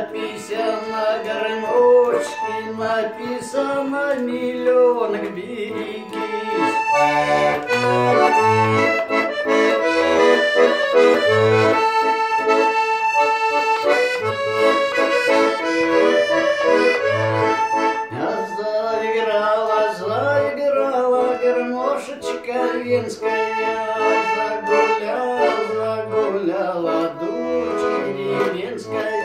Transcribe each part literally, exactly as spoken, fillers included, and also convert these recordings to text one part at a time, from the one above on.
написано гармошки, написано миллионок, берегись. Заиграла, заиграла гармошечка венская, загуляла, загуляла дочь деревенская.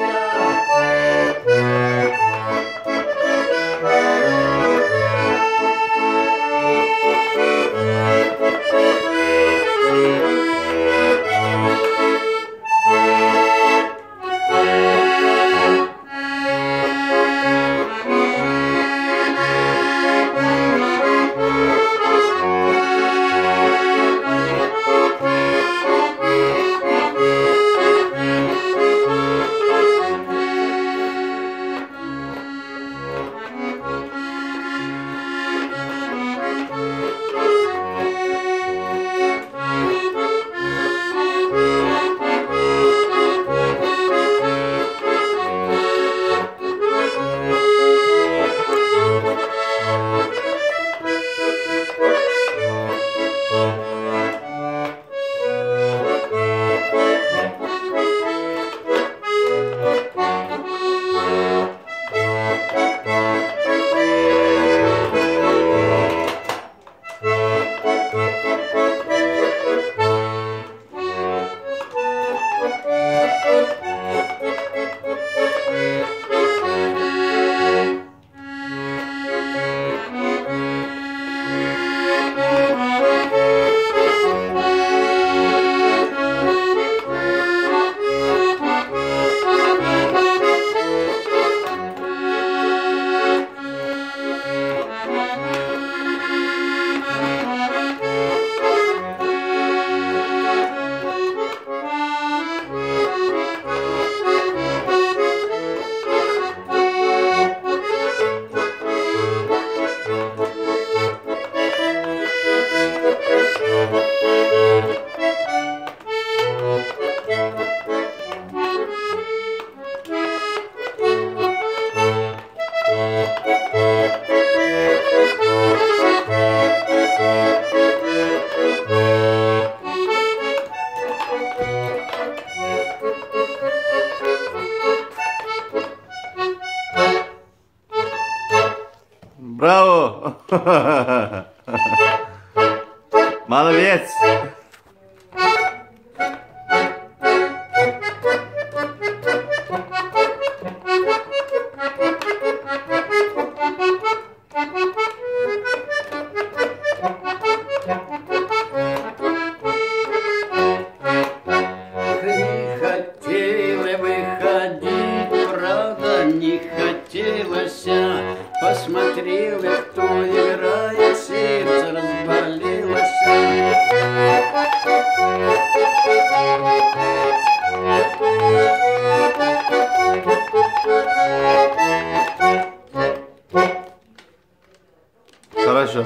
Браво! Молодец! Не хотела выходить, правда не хотелось. Посмотрела, кто играет, сердце разболелось. Хорошо.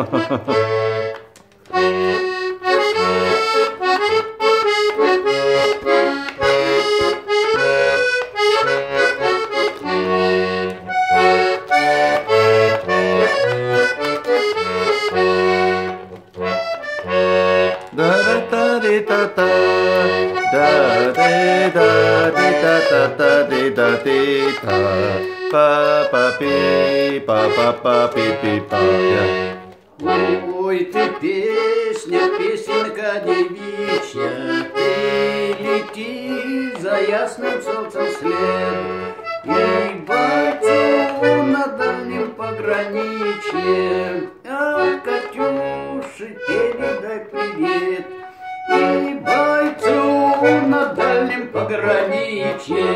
Ой, ты песня, песенка девичья, ты лети за ясным солнцем след, и бойцу на дальнем пограничье, а Катюше передай привет. И бойцу на дальнем пограничье,